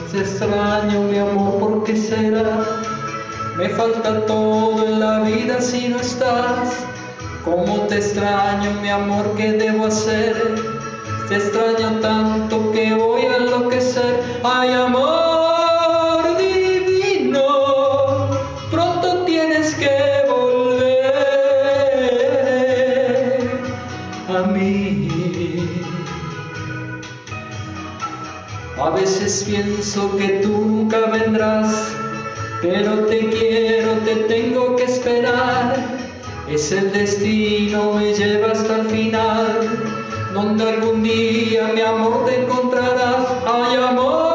Te extraño, mi amor, ¿por qué será? Me falta todo en la vida si no estás. ¿Cómo te extraño, mi amor? ¿Qué debo hacer? Te extraño tanto que voy a enloquecer. Ay, amor divino, pronto tienes que volver a mí. A veces pienso que tú nunca vendrás, pero te quiero, te tengo que esperar. Es el destino, me lleva hasta el final, donde algún día mi amor te encontrarás. Ay, amor.